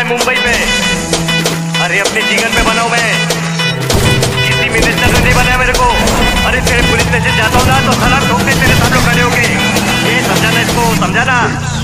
है मुंबई में। अरे अपने जीवन में बनाऊं मैं, किसी मिनिस्टर ने नहीं बनाया मेरे को। अरे तेरे पुलिस स्टेशन जाता हूँ ना तो सलाम ठोकते तेरे सामने खड़े होके। ये समझाना, इसको समझाना।